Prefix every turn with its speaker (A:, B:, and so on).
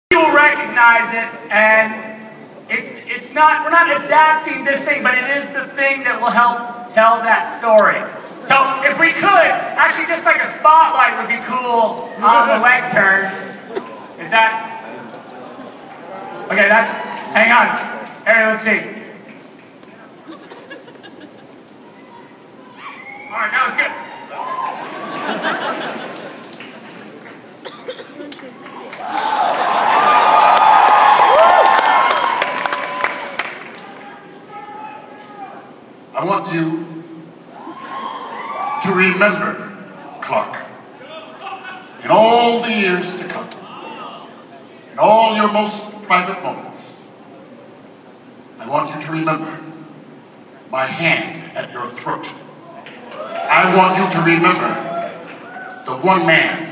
A: You'll recognize it, and it's not, we're not adapting this thing, but it is the thing that will help tell that story. So if we could, actually just like a spotlight would be cool on the lectern. Is that? Okay, that's, hang on. Hey, let's see. All right, that was good.
B: I want you to remember, Clark, in all the years to come, in all your most private moments, I want you to remember my hand at your throat. I want you to remember the one man